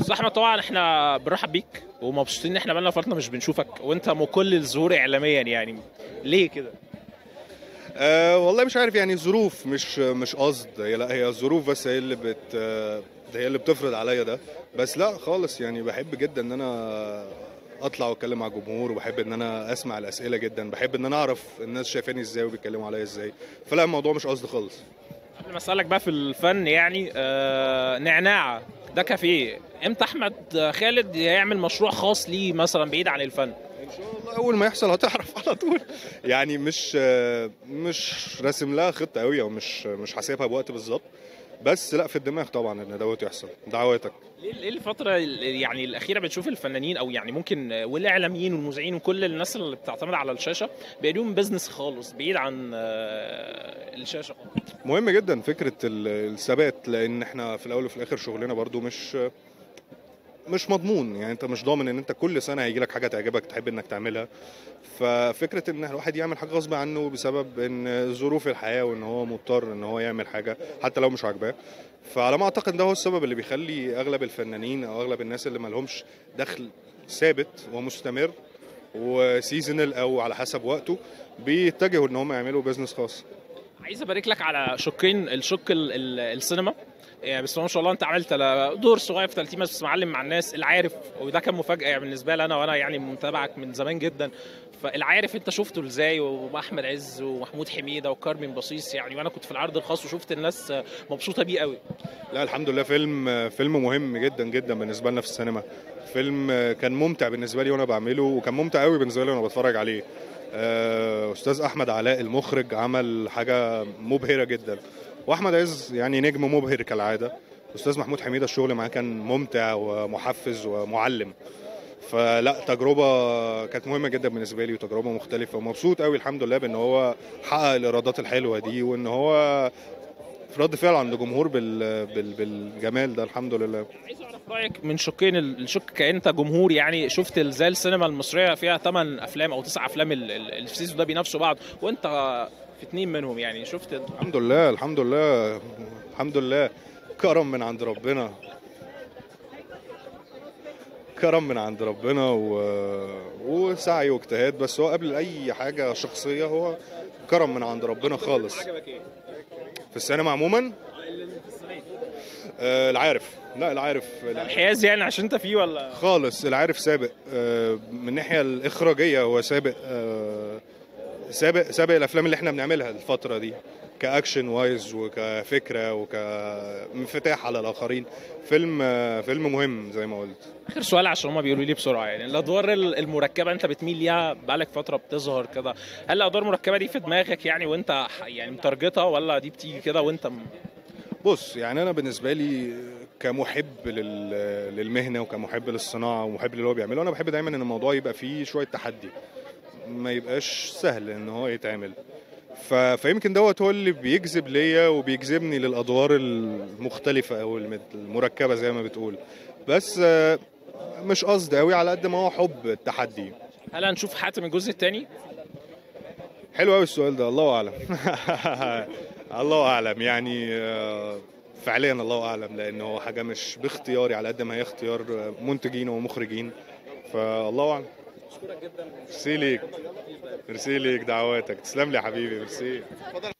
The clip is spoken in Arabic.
استاذ احمد، طبعا احنا بنرحب بيك ومبسوطين ان احنا بقالنا فتره مش بنشوفك وانت مكل الظهور اعلاميا، يعني ليه كده؟ والله مش عارف، يعني ظروف، مش قصد، هي الظروف بس هي اللي بتفرض عليا ده. بس لا خالص، يعني بحب جدا ان انا اطلع واتكلم مع الجمهور، وبحب ان انا اسمع الاسئله جدا، بحب ان انا اعرف الناس شايفاني ازاي وبيتكلموا عليا ازاي. فلا، الموضوع مش قصد خالص. قبل ما اسالك بقى في الفن، يعني نعناع ده كافيه، امتى احمد خالد يعمل مشروع خاص ليه مثلا بعيد عن الفن؟ ان شاء الله اول ما يحصل هتعرف على طول. يعني مش راسم لها خطه قوي، او مش حاسبها بوقت بالظبط. بس لا، في الدماغ طبعا ان دوت يحصل، دعواتك. ليه الفترة يعني الأخيرة بنشوف الفنانين أو يعني ممكن والإعلاميين والمذيعين وكل الناس اللي بتعتمد على الشاشة بقى ليهم بيزنس خالص بعيد عن الشاشة خالص. مهم جدا فكره الثبات، لان احنا في الاول وفي الاخر شغلنا برضو مش مضمون. يعني انت مش ضامن ان انت كل سنه هيجي لك حاجه تعجبك تحب انك تعملها. ففكره ان الواحد يعمل حاجه غصب عنه بسبب ان ظروف الحياه، وان هو مضطر ان هو يعمل حاجه حتى لو مش عاجباه. فعلى ما اعتقد ده هو السبب اللي بيخلي اغلب الفنانين او اغلب الناس اللي ما لهمش دخل ثابت ومستمر وسيزونال او على حسب وقته، بيتجهوا ان هم يعملوا بيزنس خاص. عايز أبارك لك على شقين، الشق السينما. يعني بس ما شاء الله انت عملت دور صغير في 30 بس معلم مع الناس، العارف، وده كان مفاجاه يعني بالنسبه لي انا، وانا يعني متابعك من زمان جدا. فالعارف انت شفته ازاي، واحمد عز ومحمود حميده وكارمن بصيص يعني، وانا كنت في العرض الخاص وشفت الناس مبسوطه بيه قوي. لا الحمد لله، فيلم مهم جدا جدا بالنسبه لنا في السينما. فيلم كان ممتع بالنسبه لي وانا بعمله، وكان ممتع قوي بالنسبه لي وانا بتفرج عليه. استاذ احمد علاء المخرج عمل حاجه مبهره جدا، واحمد عز يعني نجم مبهر كالعاده. استاذ محمود حميده الشغل معاه كان ممتع ومحفز ومعلم. فلا، تجربه كانت مهمه جدا بالنسبه لي، وتجربه مختلفه، ومبسوط قوي الحمد لله بان هو حقق الايرادات الحلوه دي، وان هو في رد فعل عند الجمهور بالجمال ده، الحمد لله. عايز اعرف رايك من شقين، الشق كأنت جمهور، يعني شفت ازاي السينما المصريه فيها 8 افلام او 9 افلام اللي في السيزون ده بينافسوا بعض، وانت في 2 منهم، يعني شفت؟ الحمد لله، الحمد لله، الحمد لله. كرم من عند ربنا، كرم من عند ربنا وسعي واجتهاد. بس هو قبل اي حاجه شخصيه، هو كرم من عند ربنا خالص. عجبك ايه؟ في السينما عموما، العارف. لا، العارف الحياز يعني عشان انت فيه ولا؟ خالص. العارف سابق، من الناحيه الاخراجيه هو سابق، سابق الافلام اللي احنا بنعملها الفتره دي، كاكشن وايز وكفكره وكانفتاح على الاخرين. فيلم مهم زي ما قلت. اخر سؤال عشان هما بيقولوا لي بسرعه، يعني الادوار المركبه انت بتميل ليها بقالك فتره بتظهر كده، هل الادوار المركبه دي في دماغك يعني وانت يعني متارجتها، ولا دي بتيجي كده وانت بص، يعني انا بالنسبه لي كمحب للمهنه، وكمحب للصناعه، ومحب للي هو بيعمله، انا بحب دايما ان الموضوع يبقى فيه شويه تحدي، ما يبقاش سهل ان هو يتعمل. فيمكن دوت هو اللي بيجذب ليا وبيجذبني للادوار المختلفه او المركبه زي ما بتقول. بس مش قصد قوي على قد ما هو حب التحدي. هل هنشوف حاتم الجزء الثاني؟ حلو قوي السؤال ده، الله اعلم. الله اعلم يعني، فعليا الله اعلم، لان هو حاجه مش باختياري على قد ما هي اختيار منتجين ومخرجين. فالله اعلم. اشكرك جدا. ميرسي ليك، ميرسي ليك، دعواتك، تسلم لي يا حبيبي، ميرسي.